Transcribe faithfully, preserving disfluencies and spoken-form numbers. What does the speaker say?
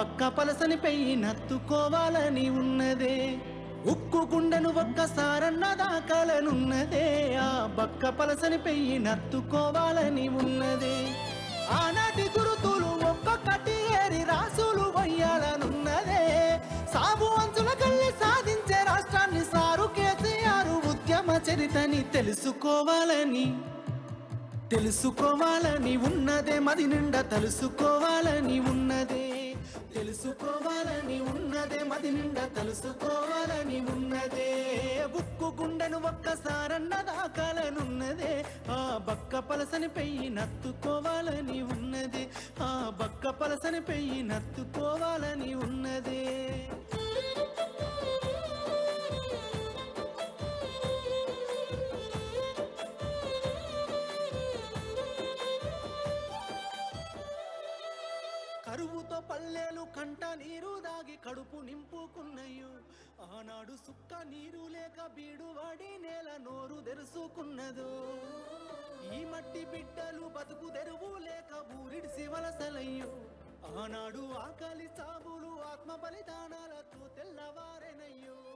బక్క పలసని పెయ్యి నత్తుకోవాలని ఉన్నదే ఉక్కు గుండెను ఒక్కసారన్న దాకాలనున్నదే ఆ బక్క పలసని పెయ్యి నత్తుకోవాలని ఉన్నదే ఆనాటి గురుతులు ఒక్కొక్కటి ఏరి రాసులు వయ్యాలనున్నదే సాగు అంచుల కళ్ళి సాధించే రాష్ట్రాన్ని సారు కేసీఆర్ ఉద్యమ చరితని తెలుసుకోవాలని తెలుసుకోవాలని ఉన్నదే మది నిండా తెలుసుకోవాలని ఉన్నదే తెలుసుకోవాలని ఉన్నదే మది నిండా తెలుసుకోవాలని ఉన్నదే బుక్కు గుండెను ఒక్కసారన్న దాకాలనున్నదే ఆ బక్క పలసని పెయ్యి నత్తుకోవాలని ఉన్నదే ఆ బక్క పలసని పెయ్యి నత్తుకోవాలని ఉన్నదే కరువుతో పల్లెలు కంట నీరు దాగి కడుపు నింపుకున్నయ్యు ఆనాడు సుక్క నీరు లేక బీడు వాడి నేల నోరు తెరుసుకున్నదో ఈ మట్టి బిడ్డలు బతుకు తెరువు లేక ఊరిడిసి వలసలయ్యు ఆనాడు ఆకలి చావులు ఆత్మ బలిదానాలతో తెల్లవారెనయ్యో